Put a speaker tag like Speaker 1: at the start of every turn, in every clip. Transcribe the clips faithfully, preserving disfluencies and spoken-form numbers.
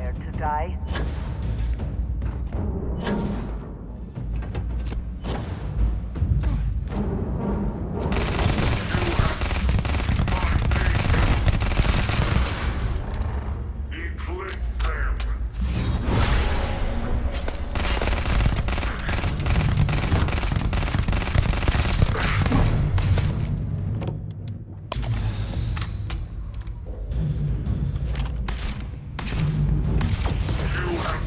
Speaker 1: prepared to die?
Speaker 2: You have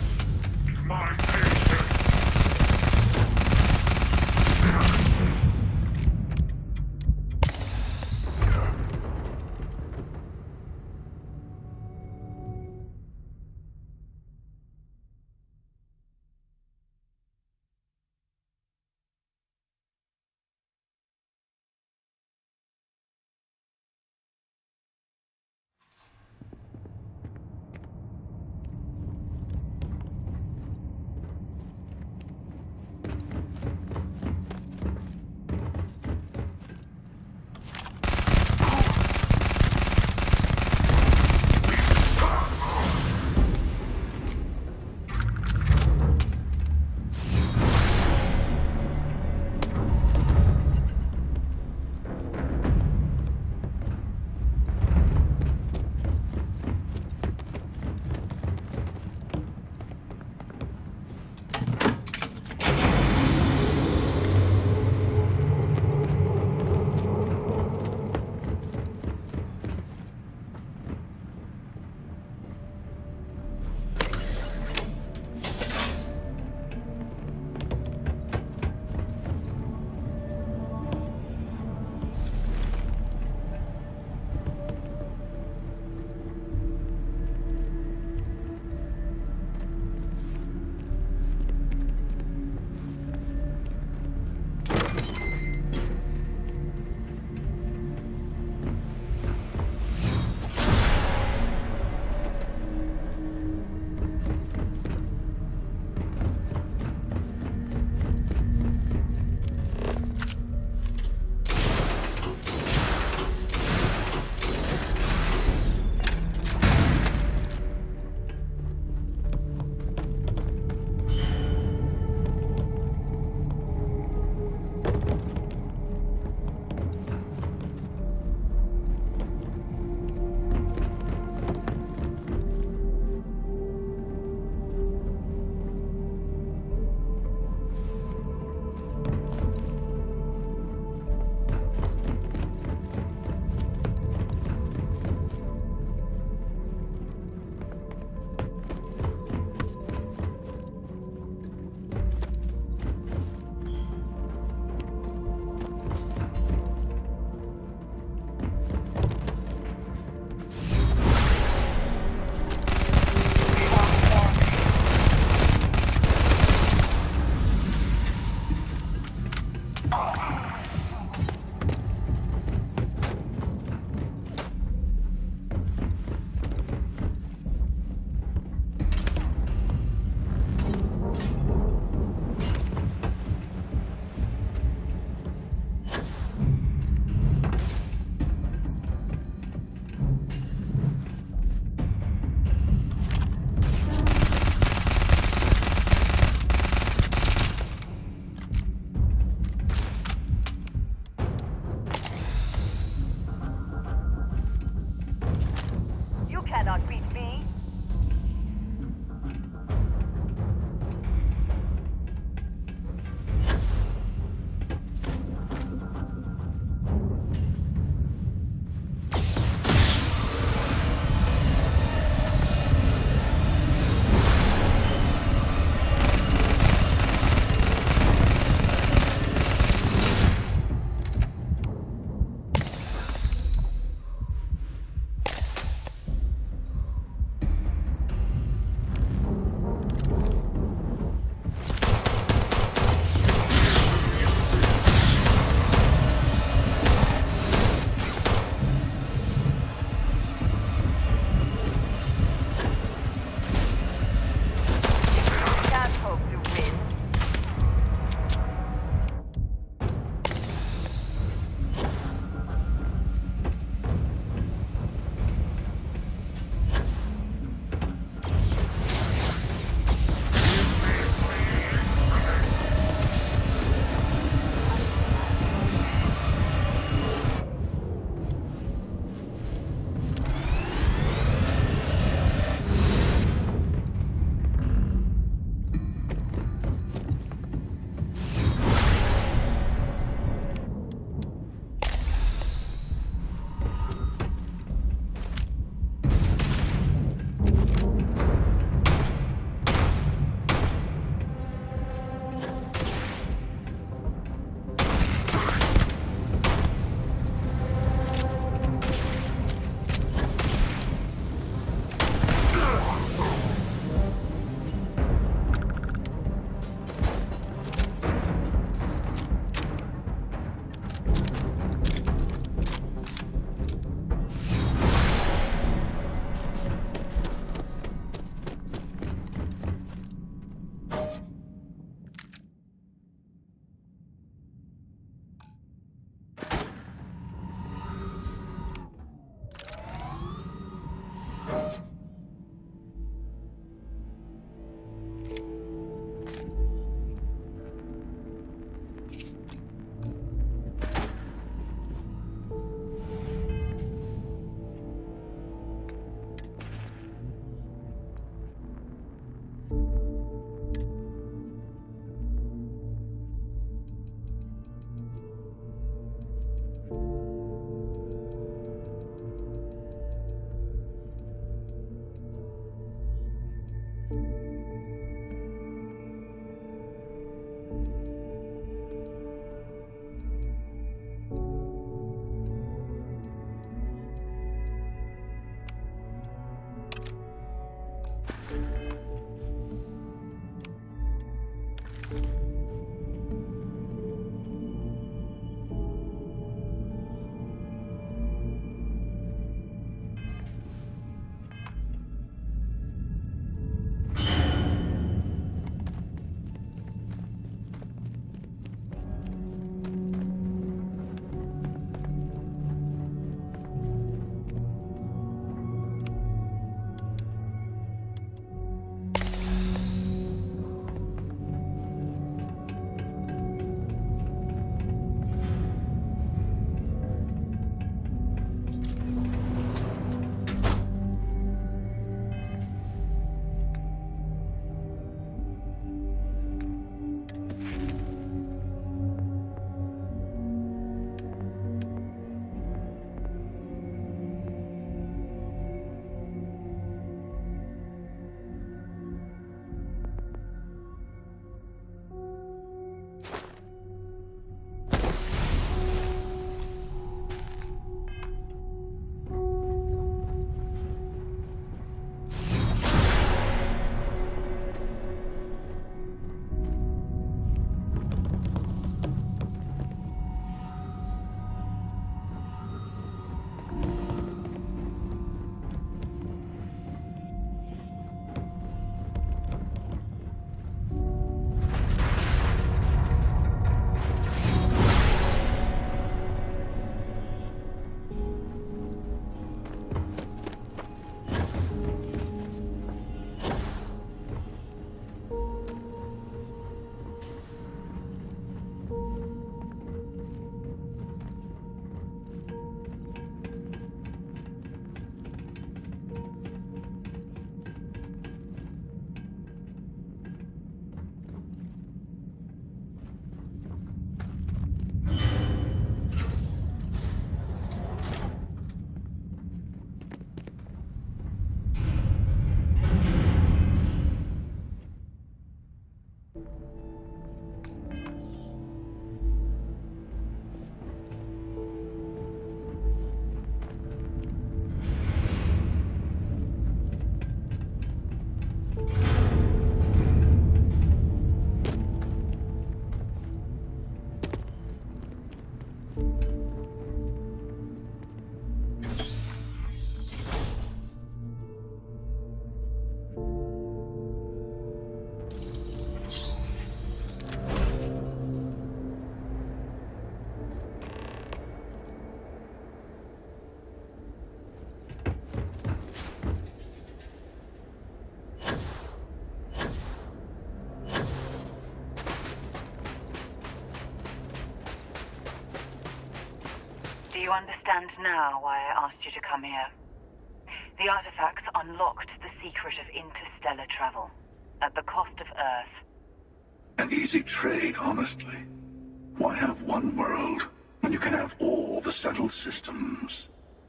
Speaker 1: understand now why I asked you to come here. The artifacts unlocked the secret of interstellar travel, at the cost of Earth.
Speaker 2: An easy trade, honestly. Why have one world when you can have all the settled systems?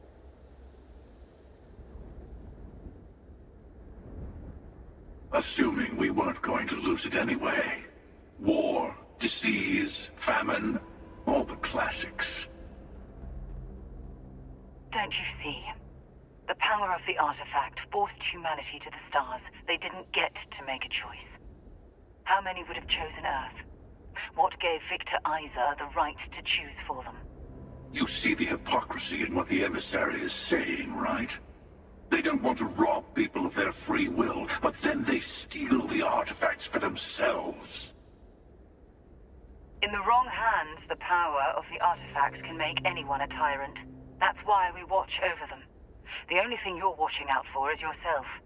Speaker 2: Assuming we weren't going to lose it anyway. War, disease, famine, all the classics.
Speaker 1: Don't you see? The power of the artifact forced humanity to the stars. They didn't get to make a choice. How many would have chosen Earth? What gave Victor Iza the right to choose for them?
Speaker 2: You see the hypocrisy in what the emissary is saying, right? They don't want to rob people of their free will, but then they steal the artifacts for themselves.
Speaker 1: In the wrong hands, the power of the artifacts can make anyone a tyrant. That's why we watch over them. The only thing you're watching out for is yourself.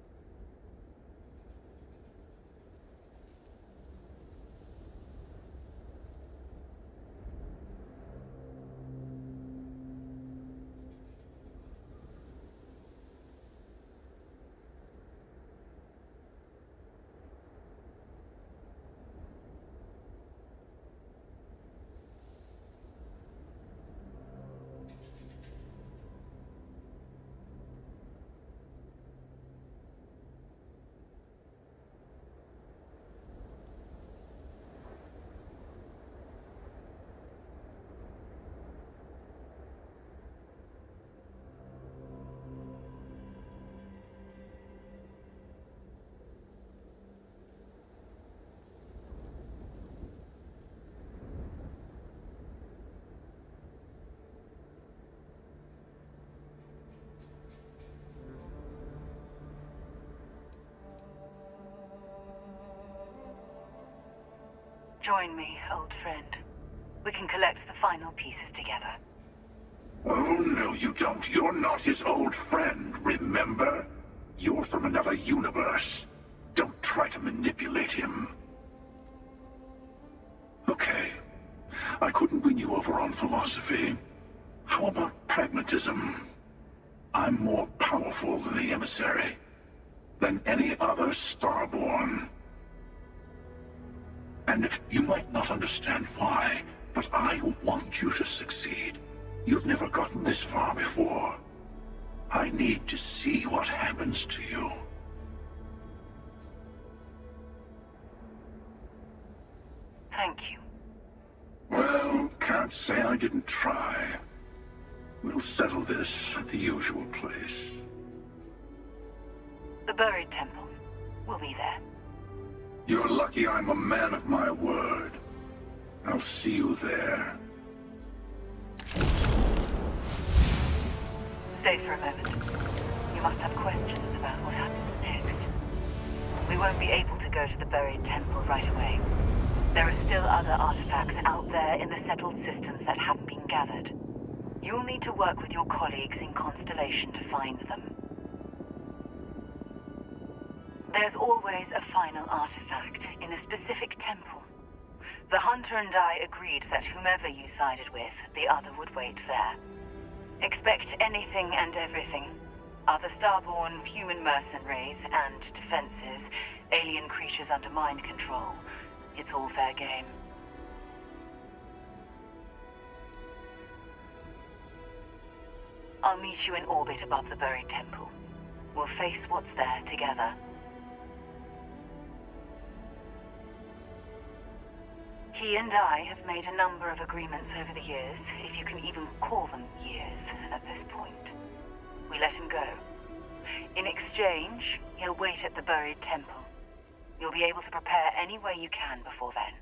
Speaker 1: Join me, old friend. We can collect the final pieces together.
Speaker 2: Oh, no you don't. You're not his old friend, remember? You're from another universe. Don't try to manipulate him. Okay. I couldn't win you over on philosophy. How about pragmatism? I'm more powerful than the emissary. Than any other Starborn. And you might not understand why, but I want you to succeed. You've never gotten this far before. I need to see what happens to you.
Speaker 1: Thank you.
Speaker 2: Well, can't say I didn't try. We'll settle this at the usual place.
Speaker 1: The buried temple. We'll be there.
Speaker 2: You're lucky I'm a man of my word. I'll see you there.
Speaker 1: Stay for a moment. You must have questions about what happens next. We won't be able to go to the buried temple right away. There are still other artifacts out there in the settled systems that haven't been gathered. You'll need to work with your colleagues in Constellation to find them. There's always a final artifact in a specific temple. The Hunter and I agreed that whomever you sided with, the other would wait there. Expect anything and everything. Other Starborn, human mercenaries, and defenses, alien creatures under mind control. It's all fair game. I'll meet you in orbit above the buried temple. We'll face what's there together. He and I have made a number of agreements over the years, if you can even call them years at this point. We let him go. In exchange, he'll wait at the buried temple. You'll be able to prepare any way you can before then.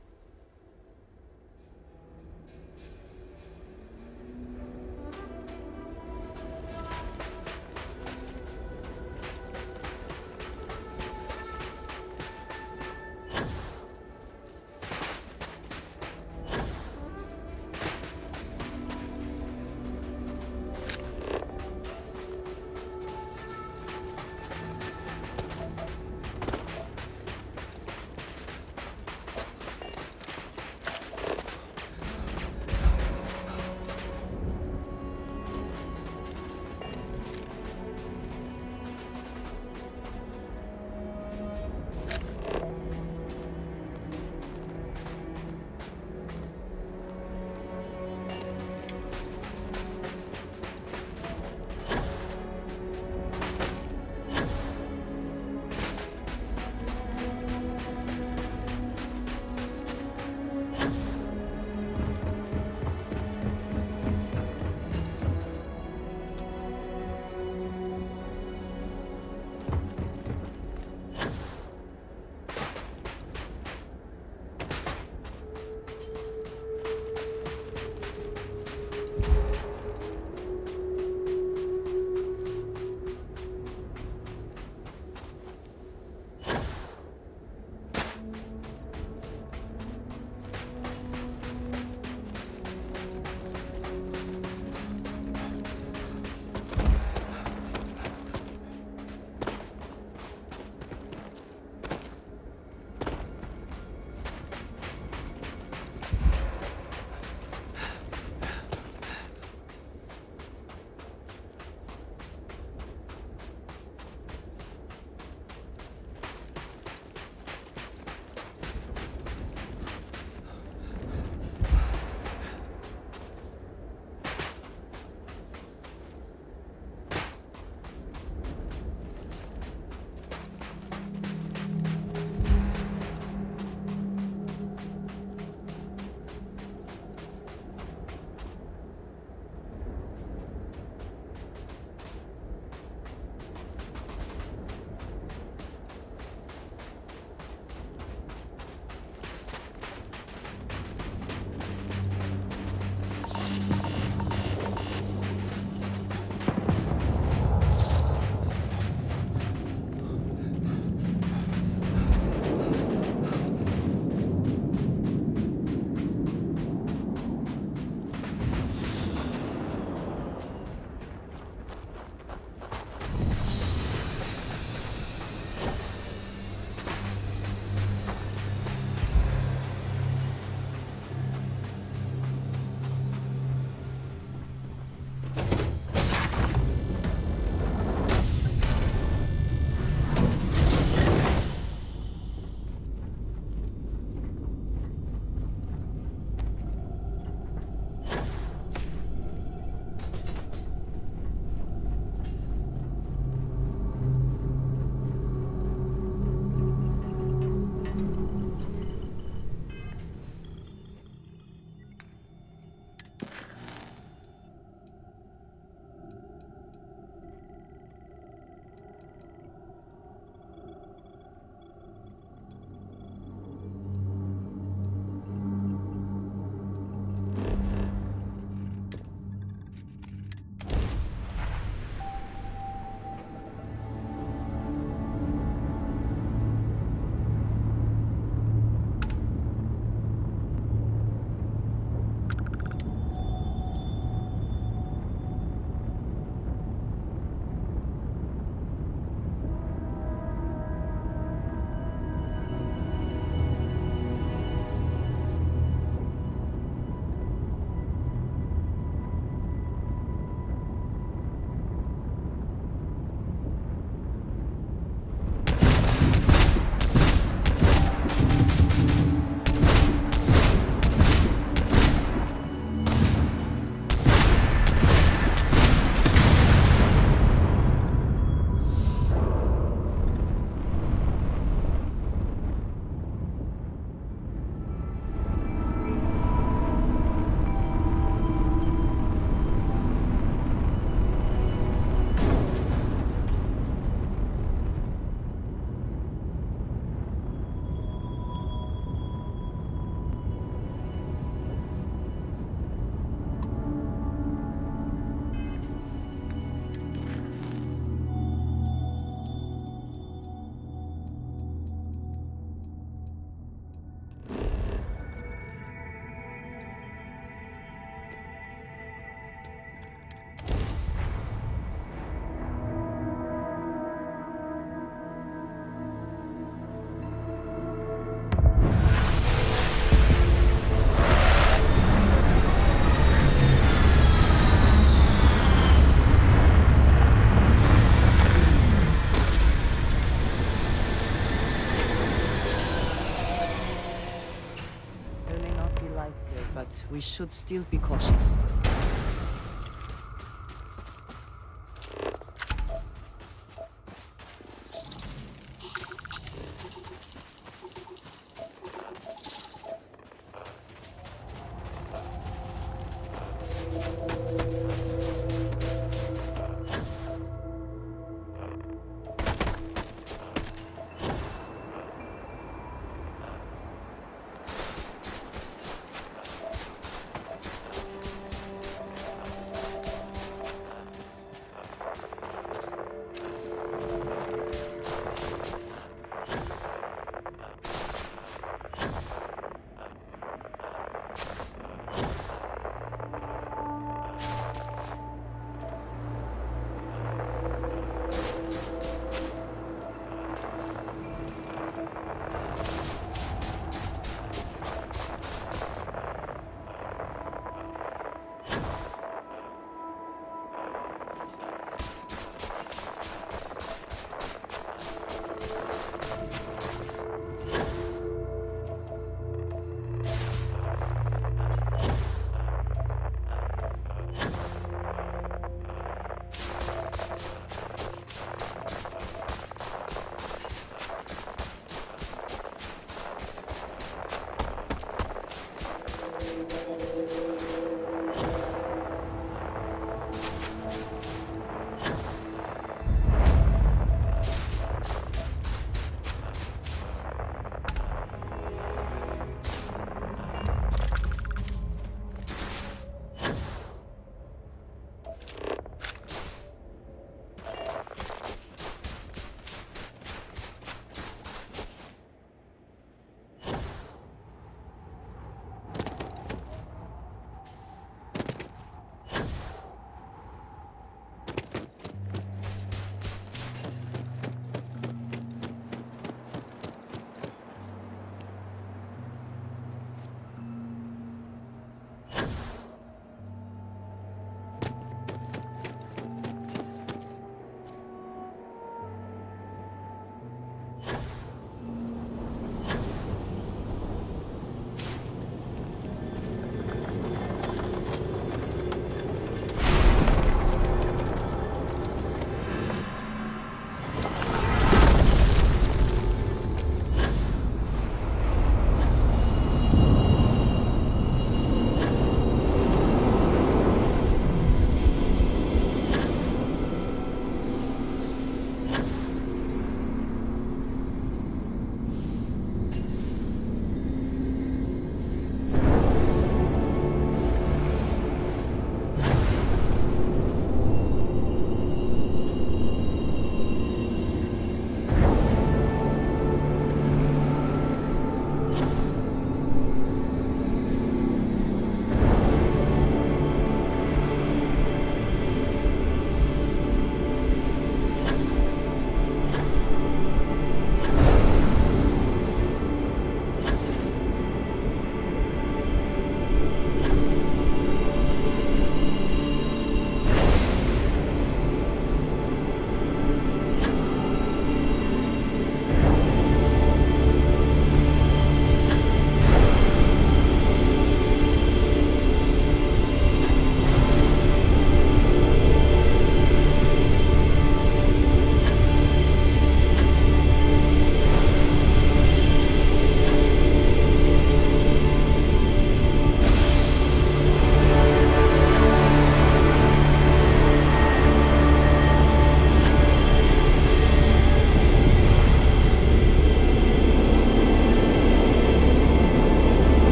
Speaker 3: but we should still be cautious.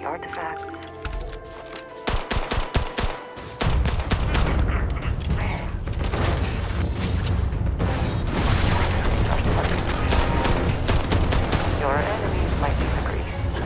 Speaker 1: the artifacts. Your enemies might disagree.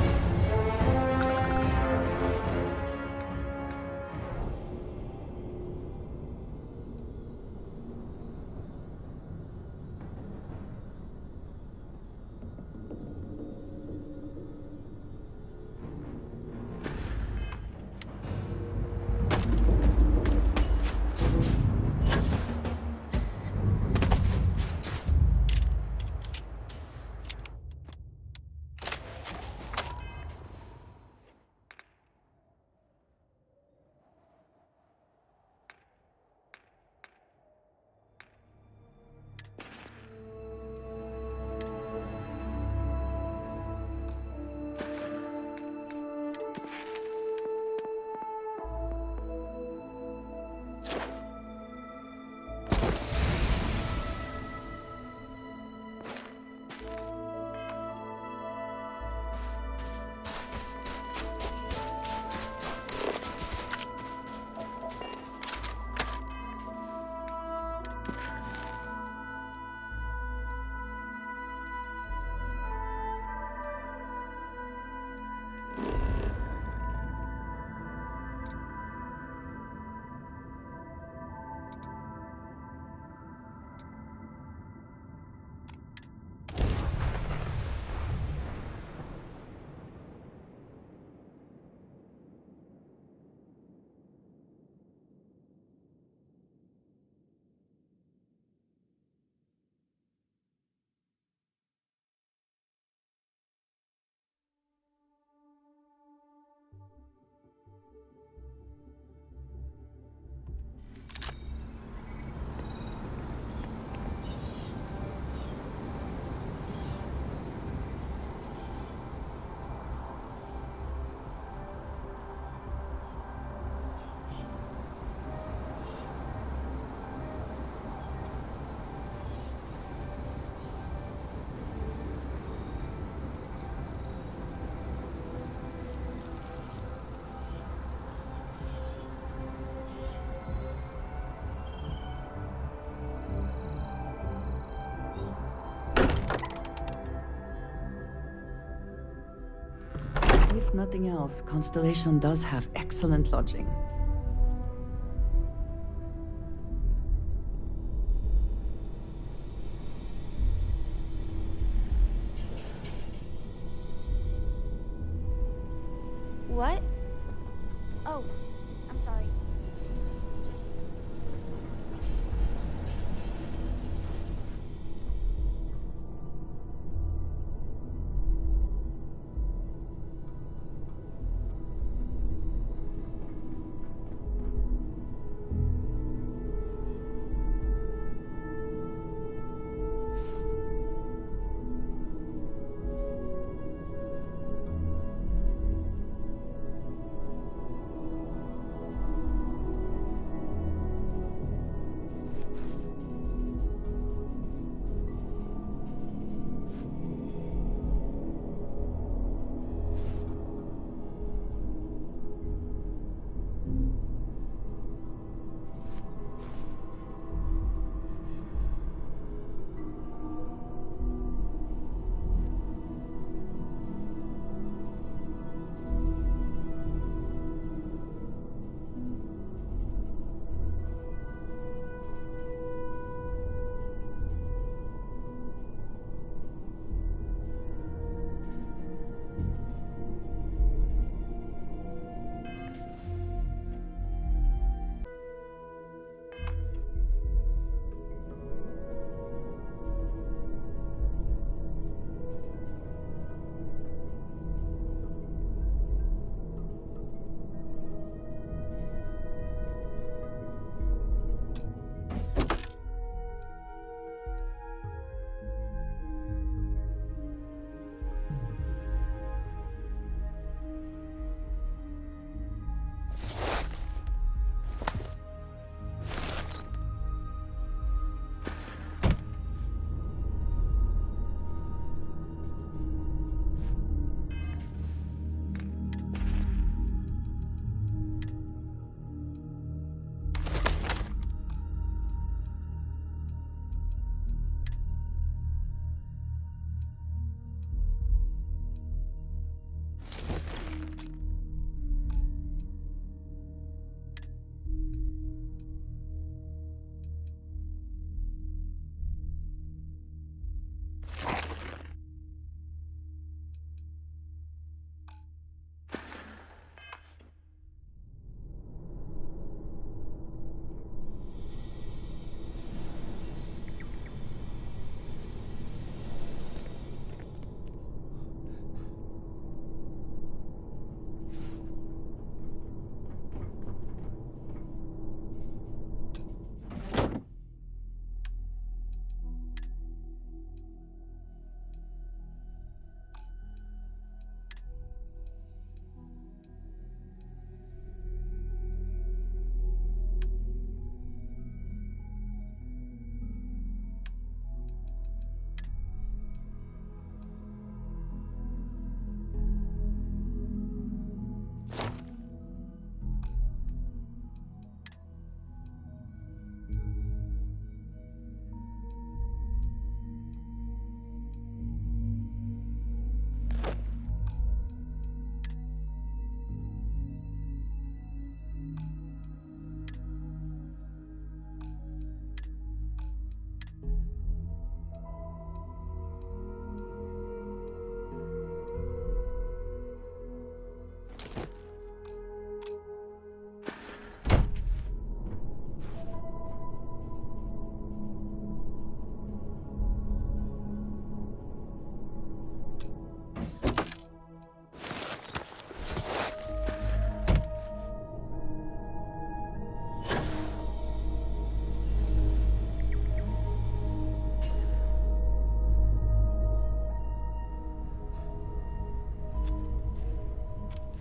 Speaker 3: If nothing else, Constellation does have excellent lodging.
Speaker 4: What? Oh, I'm sorry. Just...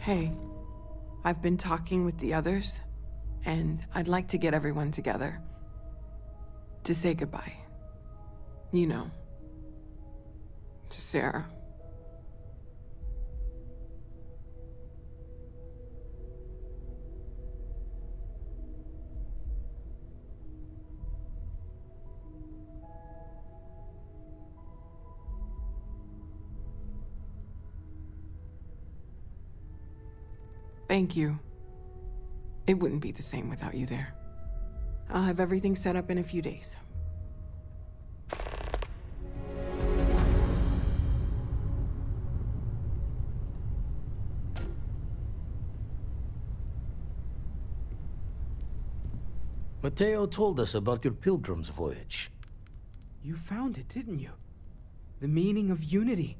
Speaker 5: Hey, I've been talking with the others, and I'd like to get everyone together. To say goodbye. You know. To Sarah. Thank you. It wouldn't be the same without you there. I'll have everything set up in a few days.
Speaker 6: Mateo told us about your pilgrim's voyage.
Speaker 7: You found it, didn't you? The meaning of unity.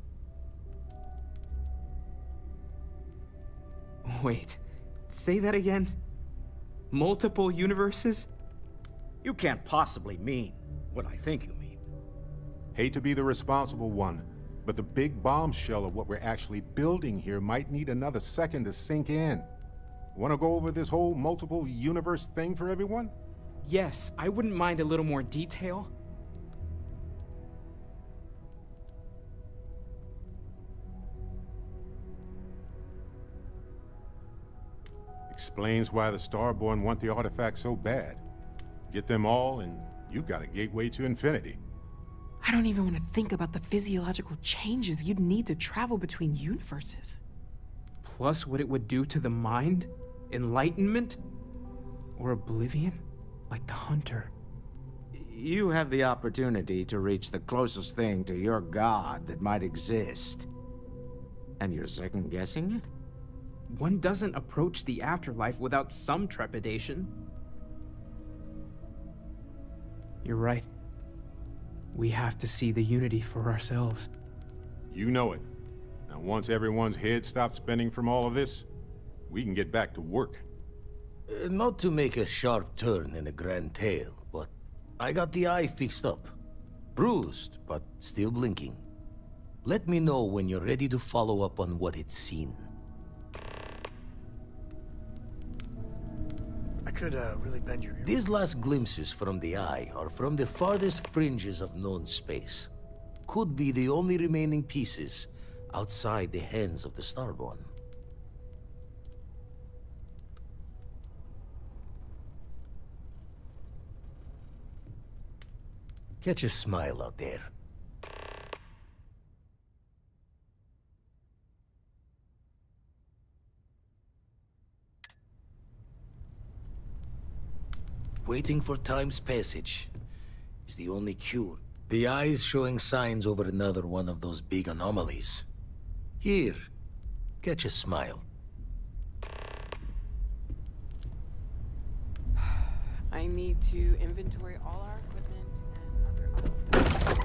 Speaker 7: Wait, say that again? Multiple universes?
Speaker 8: You can't possibly mean what I think you mean.
Speaker 9: Hate to be the responsible one, but the big bombshell of what we're actually building here might need another second to sink in. Want to go over this whole multiple universe thing for everyone?
Speaker 7: Yes, I wouldn't mind a little more detail.
Speaker 9: Explains why the Starborn want the artifact so bad. Get them all, and you've got a gateway to infinity.
Speaker 5: I don't even want to think about the physiological changes you'd need to travel between universes.
Speaker 7: Plus what it would do to the mind? Enlightenment? Or oblivion? Like the Hunter.
Speaker 8: You have the opportunity to reach the closest thing to your god that might exist. And you're second-guessing it?
Speaker 7: One doesn't approach the afterlife without some trepidation. You're right. We have to see the unity for ourselves.
Speaker 9: You know it. Now once everyone's head stops spinning from all of this, we can get back to work.
Speaker 6: Uh, not to make a sharp turn in a grand tale, but I got the eye fixed up. Bruised, but still blinking. Let me know when you're ready to follow up on what it's seen.
Speaker 10: I could uh, really bend your ear.
Speaker 6: These last glimpses from the eye are from the farthest fringes of known space. Could be the only remaining pieces outside the hands of the Starborn. Catch a smile out there. Waiting for time's passage is the only cure. The eye's showing signs over another one of those big anomalies. Here, catch a smile.
Speaker 5: I need to inventory all our equipment and other items.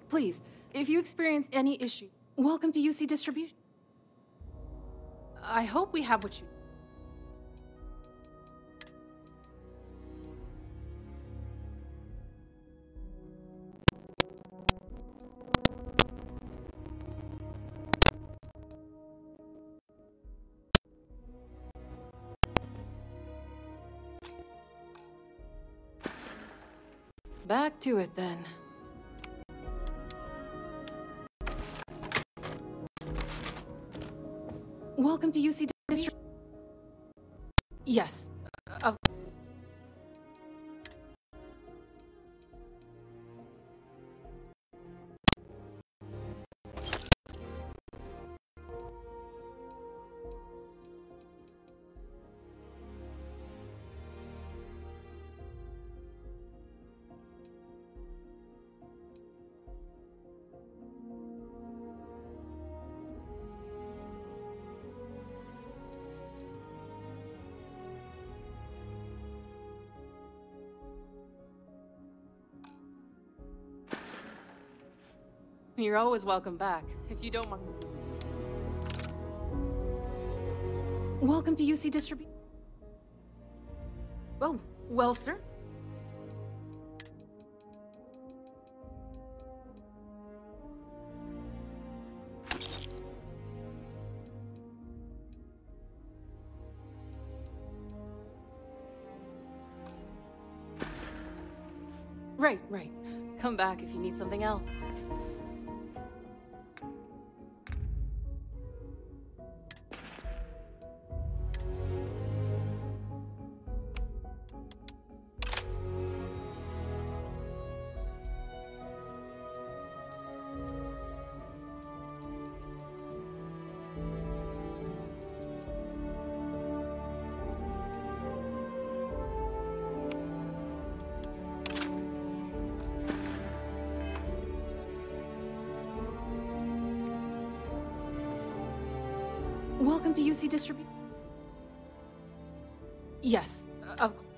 Speaker 11: Please, if you experience any issue, welcome to U C Distribution. I hope we have what you... Back to it, then. Welcome to U C District. Yes. Of You're always welcome back, if you don't mind. Welcome to U C Distribution. Oh, well, sir. Right, right. Come back if you need something else. Welcome to U C Distribution. Yes, of course.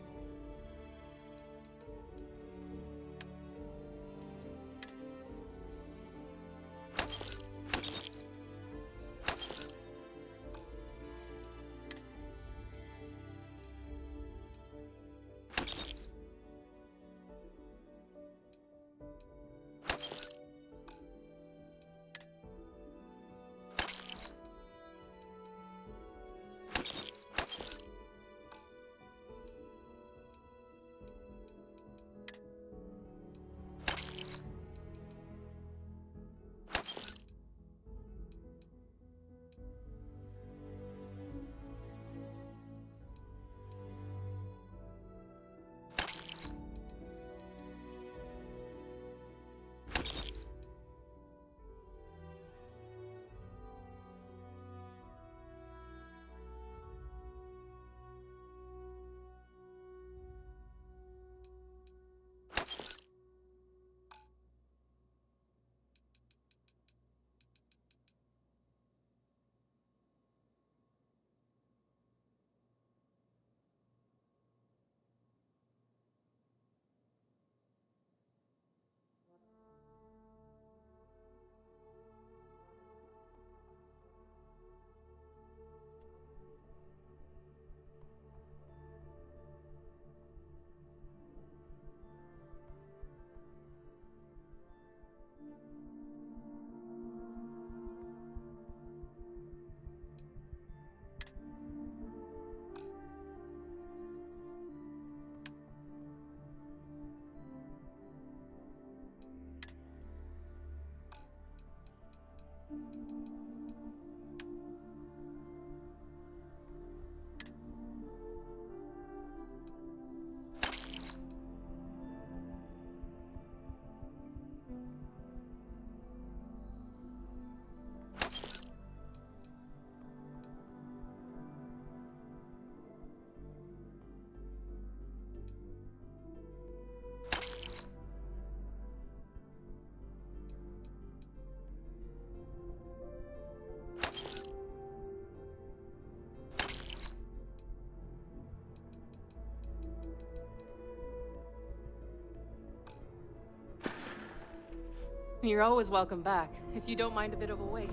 Speaker 11: You're always welcome back, if you don't mind a bit of a wait.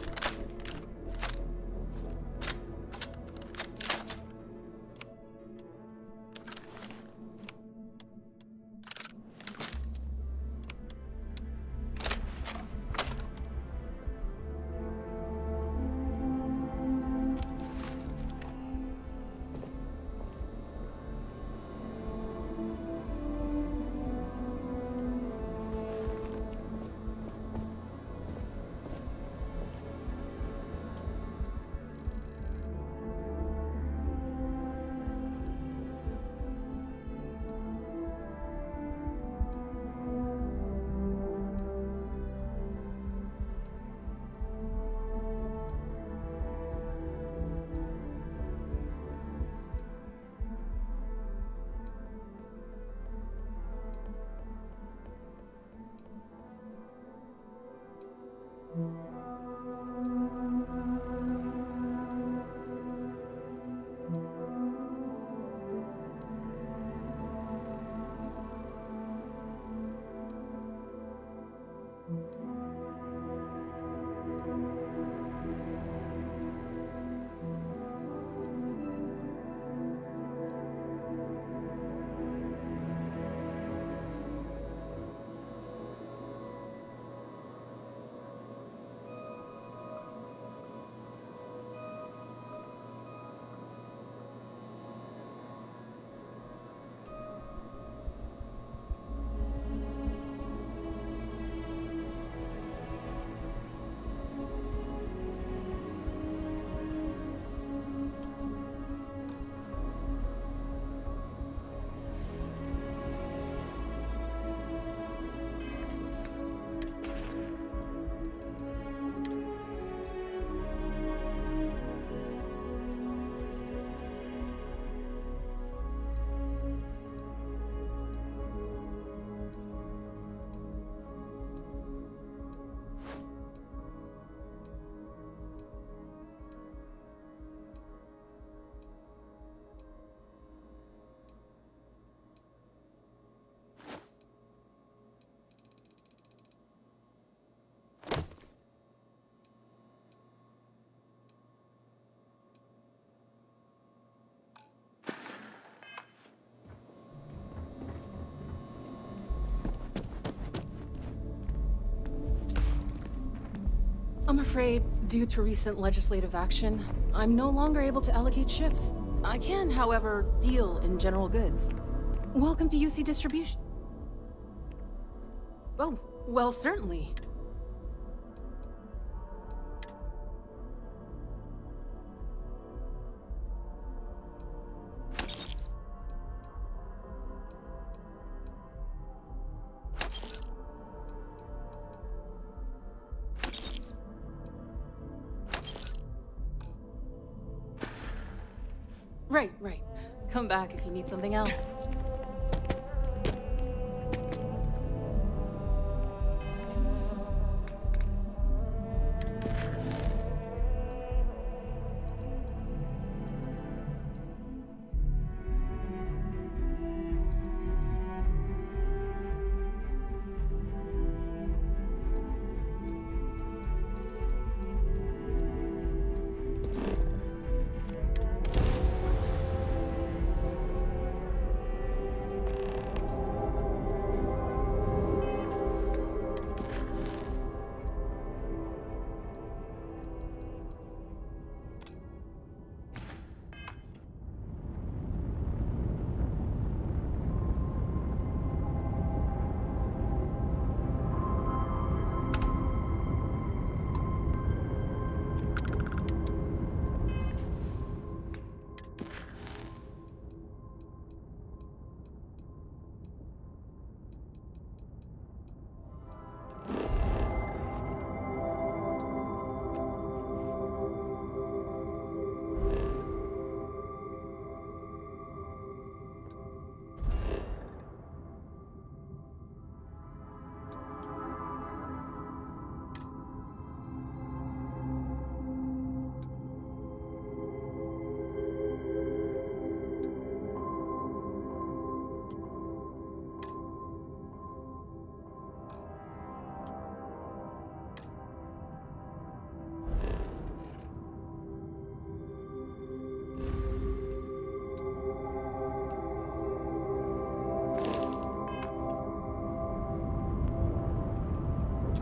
Speaker 11: I'm afraid, due to recent legislative action, I'm no longer able to allocate ships. I can, however, deal in general goods. Welcome to U C Distribution. Oh, well, certainly. Right, right. Come back if you need something else.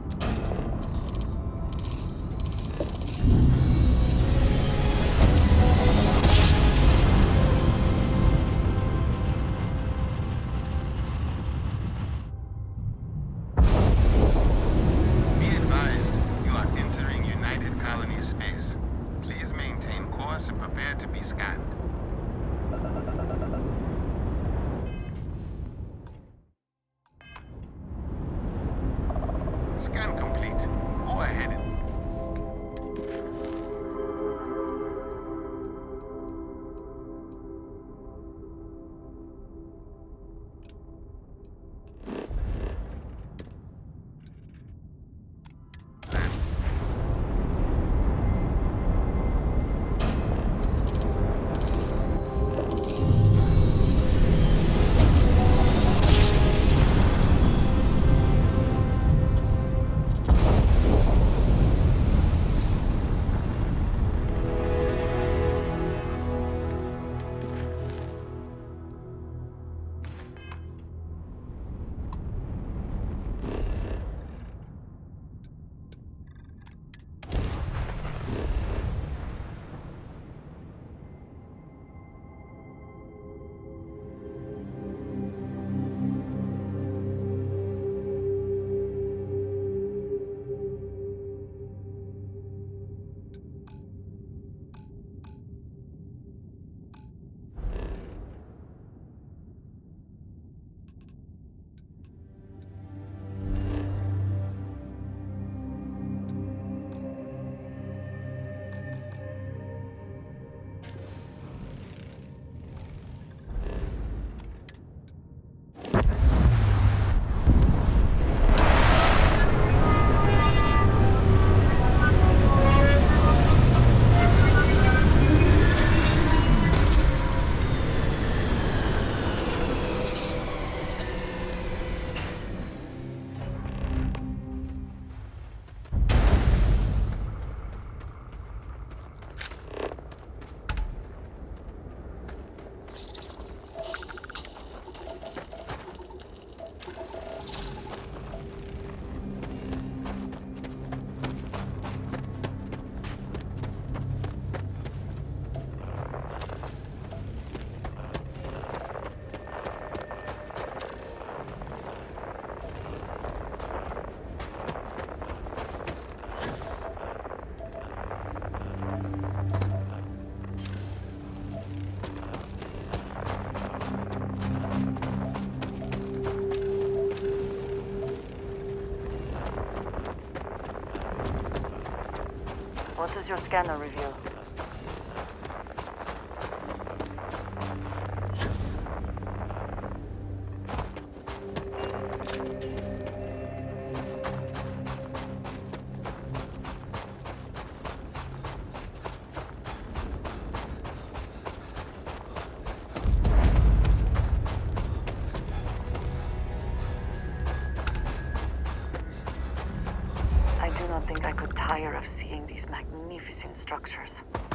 Speaker 1: What does your scanner reveal? I do not think I could tire of seeing these magnificent structures.